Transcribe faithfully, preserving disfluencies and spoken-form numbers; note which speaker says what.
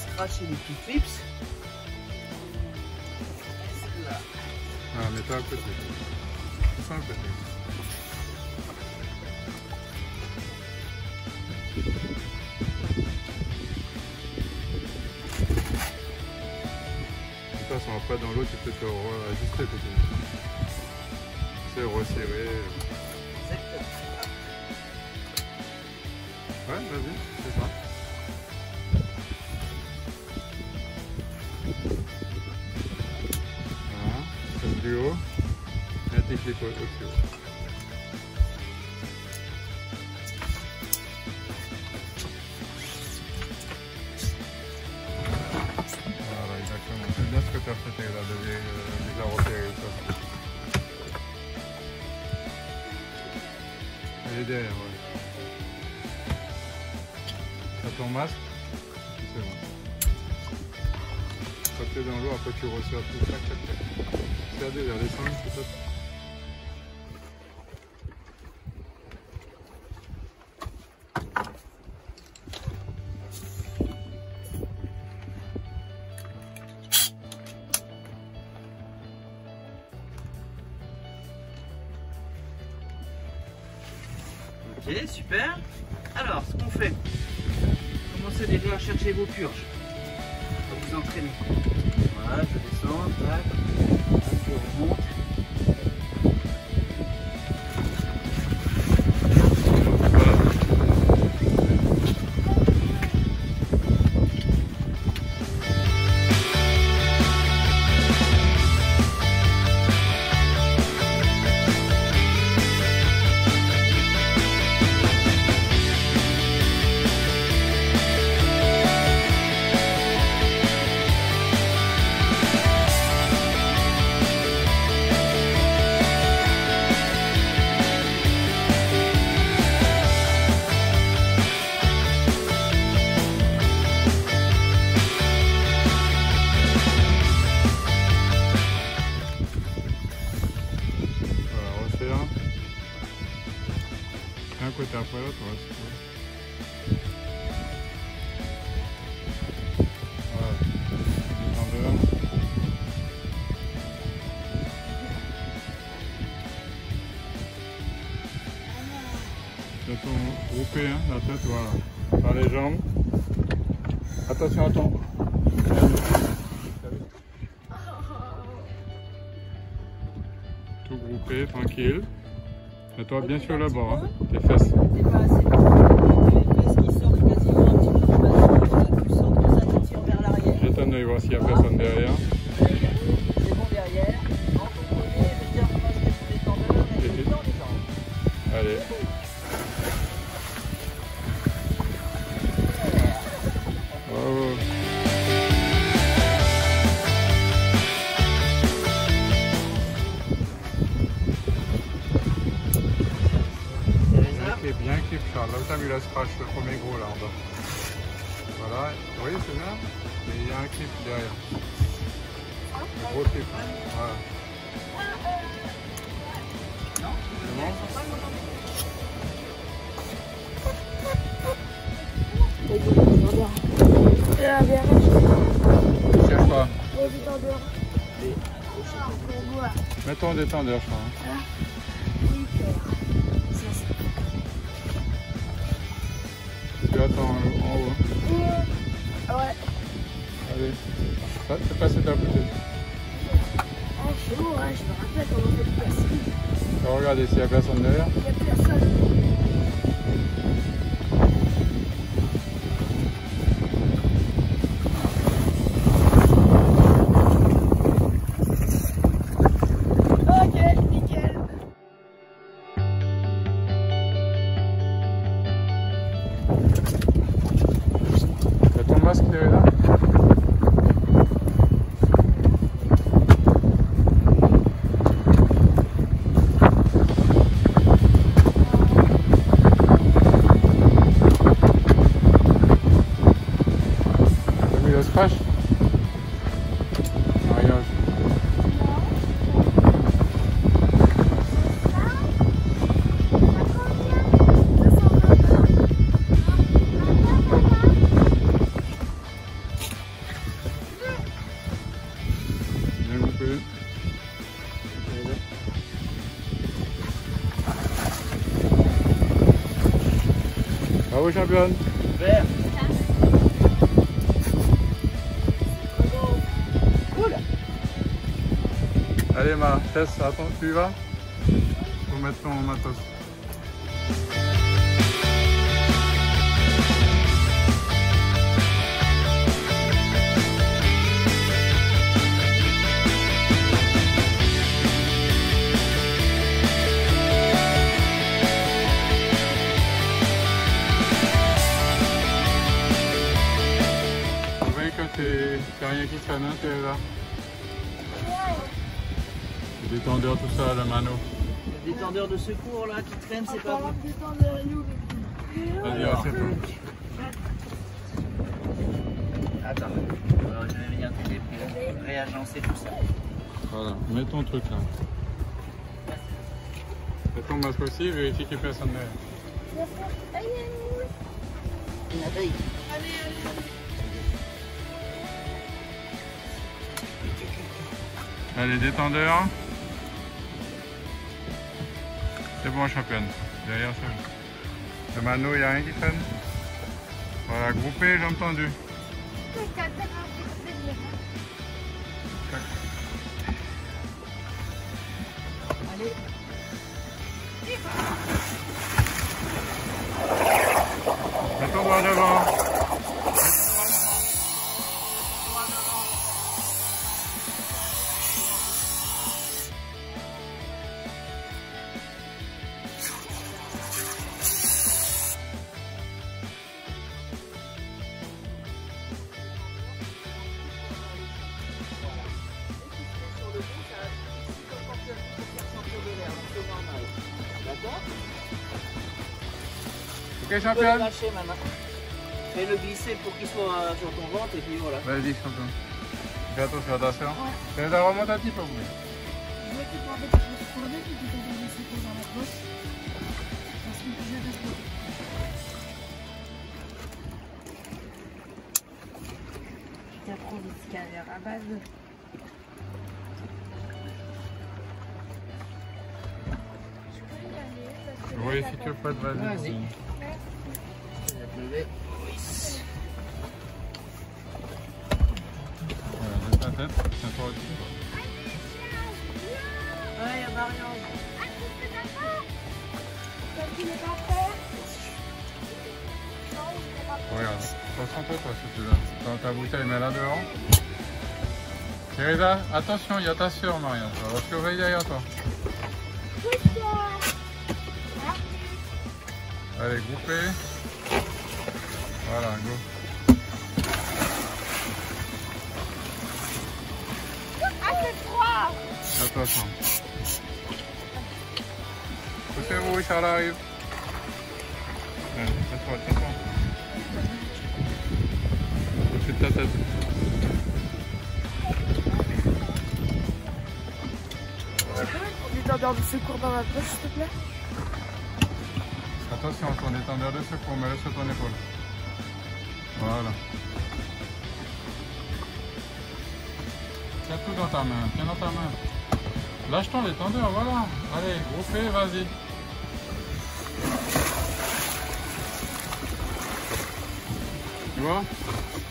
Speaker 1: scratch et les petits clips. Là.
Speaker 2: Ah, mets-toi à côté. Sans le côté. De toute façon, après dans l'eau, tu peux te ajuster peut-être. C'est resserrer.
Speaker 1: Exactement.
Speaker 2: Ouais, vas-y, c'est ça. Voilà, ça plus haut. Mets tes clips au-dessus. Voilà, exactement. C'est bien ce que tu as fait là, de les, les repérer ou ça. Elle est derrière, ouais. T'as ton masque, c'est bon. Quand tu es dans l'eau, après tu resserres tout, tac, tac, tac. Serre vers les cinq, c'est top.
Speaker 1: Ok, super. Alors, ce qu'on fait, commencez déjà à chercher vos purges. Pour vous entraîner. Voilà, je descends, tac, je remonte.
Speaker 2: Un côté après l'autre, ouais, c'est cool. Voilà, détendeur. Bientôt groupé, hein, la tête, voilà. Par les jambes. Attention à ton. Tout groupé, tranquille. Mets-toi bien sur le bord, hein, tes fesses.
Speaker 3: T'es pas assez. Les fesses qui sortent quasiment un petit peu du bas. Tu sens que ça te tire vers l'arrière.
Speaker 2: Jette un œil, voir s'il n'y a personne derrière.
Speaker 3: C'est bon derrière. En premier, je tiens mon masque sous les tendeurs et je tends les jambes.
Speaker 2: Allez. Bravo. Bien clip Charles, là où tu as vu la scratch, le premier gros là en bas. Voilà, oui c'est bien, mais il y a un clip derrière. Un gros clip, voilà. C'est bon? Cherche pas. Mets-toi en détendeur, je crois. Hein. Tu attends en haut.
Speaker 4: Ouais.
Speaker 2: Allez, ça, c'est passé ta peut-être.
Speaker 4: Ah, c'est bon, ouais, je me rappelle comment c'est passé.
Speaker 2: Regardez s'il n'y a personne derrière.
Speaker 4: Il n'y a personne.
Speaker 2: Masque qui est là. T'as vu le scratch? Non, regarde. Bravo championne.
Speaker 1: Super. Cool.
Speaker 2: Allez Ma, Tess, attends, tu y vas? Faut mettre ton matos. T'as rien qui traîne, hein, t'es là. Le détendeur, tout ça, le mano.
Speaker 1: Le détendeur de secours là qui traîne, c'est pas bon.
Speaker 2: Vas-y, c'est tout.
Speaker 1: Attends, alors, je vais venir t'aider pour réagencer tout ça.
Speaker 2: Voilà, mets ton truc là. Mets ton masque aussi, vérifie qu'il n'y ait personne derrière.
Speaker 1: Une abeille.
Speaker 2: Allez, détendeur. C'est bon, championne. Derrière ça. Le mano, il n'y a rien qui traîne. Voilà, groupé, j'ai entendu.
Speaker 3: Allez.
Speaker 2: Mets ton doigt devant. Ok,
Speaker 1: Tu peux le
Speaker 2: championne.
Speaker 1: lâcher maintenant. Fais-le glisser pour qu'il soit euh, sur ton ventre et puis voilà.
Speaker 2: Vas-y, championne. Fais attention, attention. Ouais. Ça remonte un petit peu, oui.
Speaker 4: Je vais te demander de te tourner et de te donner ce qu'on dans la poche. Parce que je reste là. Tu apprends des petits carrières à base de...
Speaker 2: Oui, si tu veux pas te vas-y.
Speaker 1: Vas-y. Je vais te lever.
Speaker 2: Voilà, mets ta tête, tiens-toi au-dessus.
Speaker 1: Ouais, il y a Marion.
Speaker 2: Regarde, concentre-toi si tu veux. Dans ta bouteille, mets-la dehors. Teresa, attention, il y a ta soeur, Marion. On va surveiller derrière toi. Allez, groupé. Voilà, go.
Speaker 4: Ah, c'est froid!
Speaker 2: Attention. Poussez-vous, Charles arrive. Allez, tiens-toi, tiens-toi. Au-dessus de ta tête.
Speaker 4: Détendeur de secours dans ma poche, s'il te plaît.
Speaker 2: Attention, ton détendeur de secours, mets-le sur ton épaule. Voilà. Tiens tout dans ta main, tiens dans ta main. Lâche ton détendeur, voilà. Allez, groupé, vas-y. Tu vois?